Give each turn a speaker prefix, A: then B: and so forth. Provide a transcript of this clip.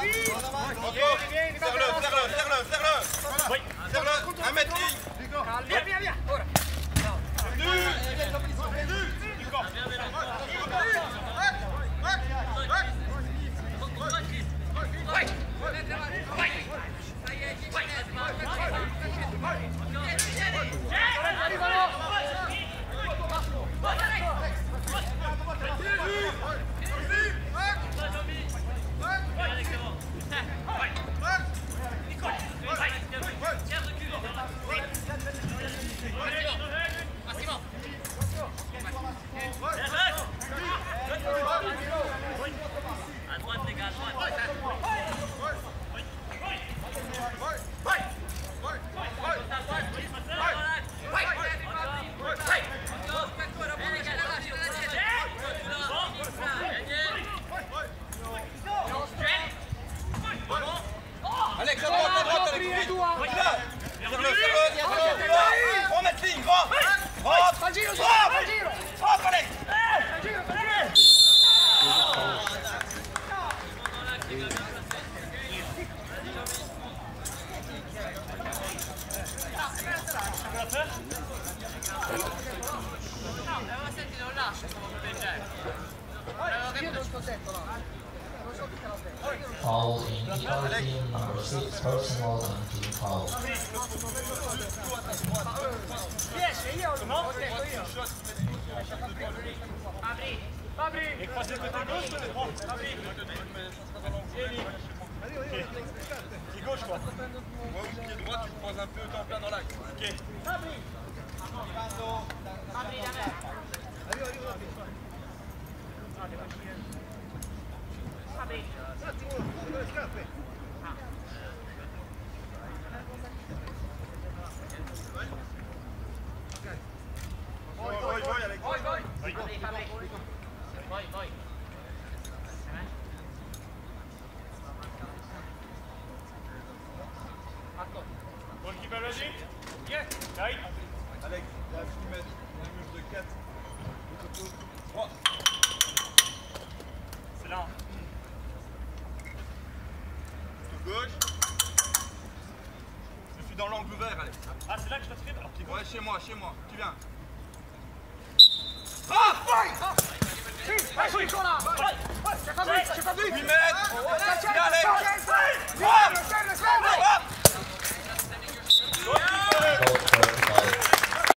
A: Serre-le, 1 mètre ligne.
B: Viens, ora.
C: Foul in Italy team number 6, personal and team foul.
D: Et croise le côté gauche, côté droit. Pied gauche, quoi.
A: Moi, ou pied droit, tu croises un peu en plein dans l'axe.
D: Ok. Goalkeeper ready? Yeah. Right.
A: Alex, là, tu mets une mouche de 4. 3.
D: C'est là.
A: Tout gauche. Je suis dans l'angle ouvert, Alex.
D: Ah, c'est là que je dois tirer alors qu'il
A: Ouais, chez moi. Tu viens.
B: Ah! Vai, là! C'è Fabri!
A: 8 mètres. Viens, Alex.
B: Serve!
C: Goalkeeper